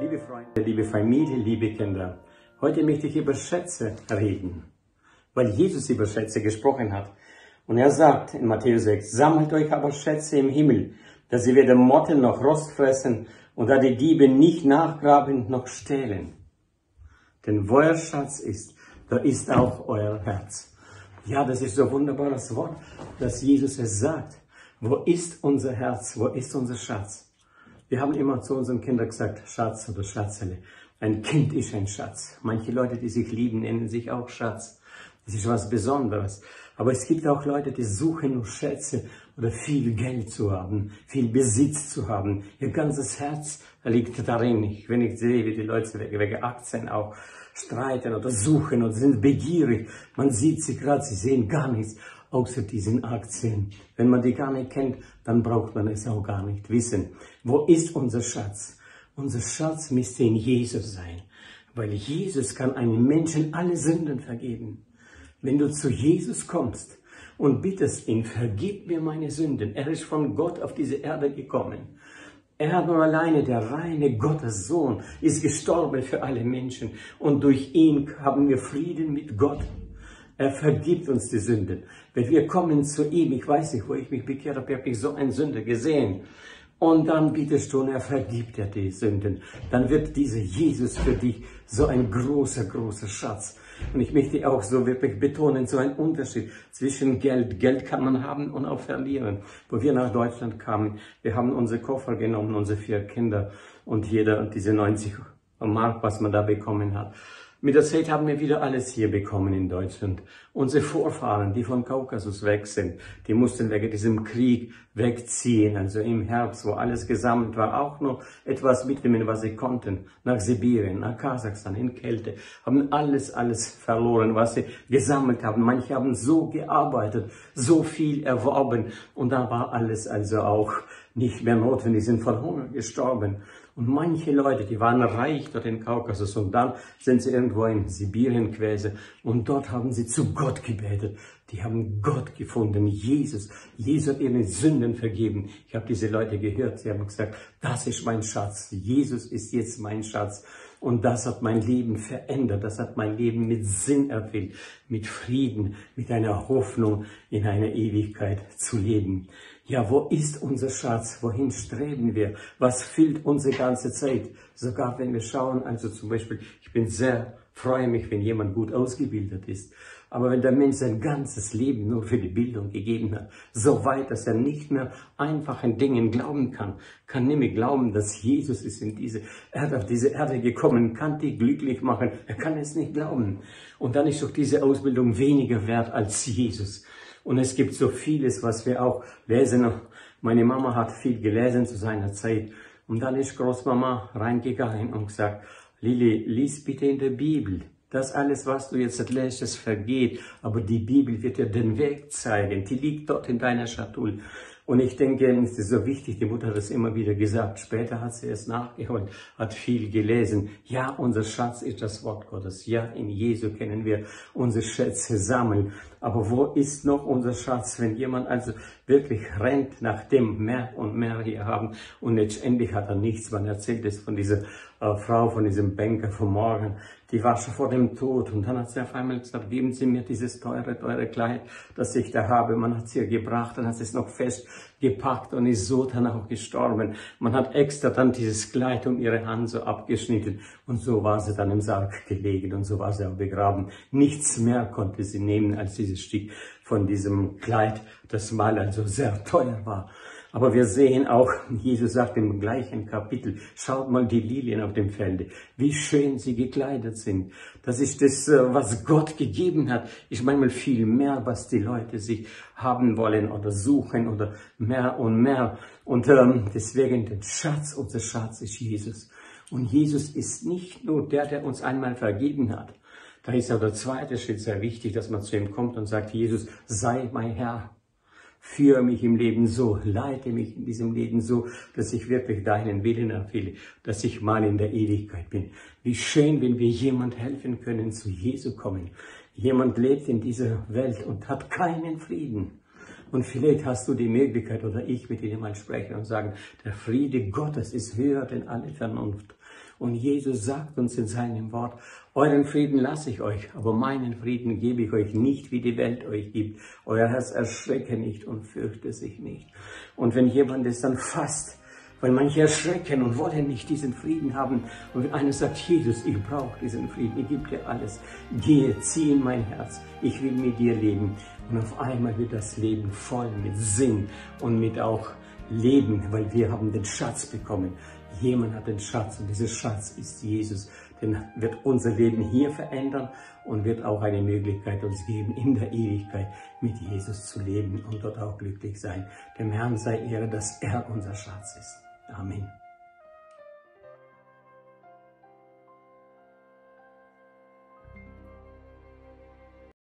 Liebe Freunde, liebe Familie, liebe Kinder, heute möchte ich über Schätze reden, weil Jesus über Schätze gesprochen hat. Und er sagt in Matthäus 6, sammelt euch aber Schätze im Himmel, dass sie weder Motten noch Rost fressen und da die Diebe nicht nachgraben noch stehlen. Denn wo euer Schatz ist, da ist auch euer Herz. Ja, das ist so ein wunderbares Wort, dass Jesus es sagt. Wo ist unser Herz? Wo ist unser Schatz? Wir haben immer zu unseren Kindern gesagt, Schatz oder Schatzele. Ein Kind ist ein Schatz. Manche Leute, die sich lieben, nennen sich auch Schatz. Das ist was Besonderes. Aber es gibt auch Leute, die suchen nur Schätze oder viel Geld zu haben, viel Besitz zu haben. Ihr ganzes Herz liegt darin. Wenn ich sehe, wie die Leute wegen Aktien auch streiten oder suchen und sind begierig. Man sieht sie gerade, sie sehen gar nichts außer diesen Aktien. Wenn man die gar nicht kennt, dann braucht man es auch gar nicht wissen. Wo ist unser Schatz? Unser Schatz müsste in Jesus sein, weil Jesus kann einem Menschen alle Sünden vergeben. Wenn du zu Jesus kommst und bittest ihn, vergib mir meine Sünden. Er ist von Gott auf diese Erde gekommen. Er nur alleine, der reine Gottes Sohn, ist gestorben für alle Menschen. Und durch ihn haben wir Frieden mit Gott. Er vergibt uns die Sünden. Wenn wir kommen zu ihm, ich weiß nicht, wo ich mich bekehrt habe, habe ich so eine Sünde gesehen. Und dann bittest du, und er vergibt dir die Sünden. Dann wird dieser Jesus für dich so ein großer, großer Schatz. Und ich möchte auch so wirklich betonen, so ein Unterschied zwischen Geld. Geld kann man haben und auch verlieren. Wo wir nach Deutschland kamen, wir haben unsere Koffer genommen, unsere 4 Kinder und jeder diese 90 Mark, was man da bekommen hat. Mit der Zeit haben wir wieder alles hier bekommen in Deutschland. Unsere Vorfahren, die vom Kaukasus weg sind, die mussten wegen diesem Krieg wegziehen, also im Herbst, wo alles gesammelt war, auch noch etwas mitnehmen, was sie konnten, nach Sibirien, nach Kasachstan, in Kälte, haben alles verloren, was sie gesammelt haben. Manche haben so gearbeitet, so viel erworben und da war alles also auch nicht mehr notwendig, sind von Hunger gestorben. Und manche Leute, die waren reich dort in Kaukasus und dann sind sie irgendwo in Sibirien gewesen und dort haben sie zu Gott gebetet. Die haben Gott gefunden, Jesus. Jesus hat ihnen Sünden vergeben. Ich habe diese Leute gehört, sie haben gesagt, das ist mein Schatz. Jesus ist jetzt mein Schatz. Und das hat mein Leben verändert. Das hat mein Leben mit Sinn erfüllt, mit Frieden, mit einer Hoffnung in einer Ewigkeit zu leben. Ja, wo ist unser Schatz? Wohin streben wir? Was füllt unsere ganze Zeit? Sogar wenn wir schauen, also zum Beispiel, freue mich, wenn jemand gut ausgebildet ist. Aber wenn der Mensch sein ganzes Leben nur für die Bildung gegeben hat, so weit, dass er nicht mehr einfachen Dingen glauben kann nicht mehr glauben, dass Jesus ist auf diese Erde gekommen, kann die glücklich machen. Er kann es nicht glauben. Und dann ist doch diese Ausbildung weniger wert als Jesus. Und es gibt so vieles, was wir auch lesen. Meine Mama hat viel gelesen zu seiner Zeit. Und dann ist Großmama reingegangen und gesagt, Lili, lies bitte in der Bibel. Das alles, was du jetzt lässt, es vergeht. Aber die Bibel wird dir den Weg zeigen. Die liegt dort in deiner Schatulle. Und ich denke, es ist so wichtig, die Mutter hat es immer wieder gesagt. Später hat sie es nachgeholt, hat viel gelesen. Ja, unser Schatz ist das Wort Gottes. Ja, in Jesu können wir unsere Schätze sammeln. Aber wo ist noch unser Schatz, wenn jemand also wirklich rennt nach dem mehr und mehr hier haben und letztendlich hat er nichts. Man erzählt es von dieser Frau, von diesem Banker von morgen, die war schon vor dem Tod und dann hat sie auf einmal gesagt, geben Sie mir dieses teure Kleid, das ich da habe. Man hat es ihr gebracht, dann hat sie es noch festgepackt und ist so dann auch gestorben. Man hat extra dann dieses Kleid um ihre Hand so abgeschnitten und so war sie dann im Sarg gelegen und so war sie auch begraben. Nichts mehr konnte sie nehmen als dieses Stück von diesem Kleid, das mal also sehr teuer war. Aber wir sehen auch, Jesus sagt im gleichen Kapitel, schaut mal die Lilien auf dem Felde, wie schön sie gekleidet sind. Das ist das, was Gott gegeben hat. Ist manchmal viel mehr, was die Leute sich haben wollen oder suchen oder mehr und mehr. Und deswegen unser Schatz ist Jesus. Und Jesus ist nicht nur der uns einmal vergeben hat. Da ist auch der zweite Schritt sehr wichtig, dass man zu ihm kommt und sagt, Jesus, sei mein Herr. Führe mich im Leben so, leite mich in diesem Leben so, dass ich wirklich deinen Willen erfülle, dass ich mal in der Ewigkeit bin. Wie schön, wenn wir jemand helfen können, zu Jesu kommen. Jemand lebt in dieser Welt und hat keinen Frieden. Und vielleicht hast du die Möglichkeit, oder ich mit dir mal sprechen und sagen, der Friede Gottes ist höher denn alle Vernunft. Und Jesus sagt uns in seinem Wort, euren Frieden lasse ich euch, aber meinen Frieden gebe ich euch nicht, wie die Welt euch gibt. Euer Herz erschrecke nicht und fürchte sich nicht. Und wenn jemand es dann fasst, weil manche erschrecken und wollen nicht diesen Frieden haben. Und wenn einer sagt, Jesus, ich brauche diesen Frieden, ich gebe dir alles. Gehe, zieh in mein Herz, ich will mit dir leben. Und auf einmal wird das Leben voll mit Sinn und mit auch Leben, weil wir haben den Schatz bekommen. Jemand hat den Schatz und dieser Schatz ist Jesus. Den wird unser Leben hier verändern und wird auch eine Möglichkeit uns geben, in der Ewigkeit mit Jesus zu leben und dort auch glücklich sein. Dem Herrn sei Ehre, dass er unser Schatz ist. Amen.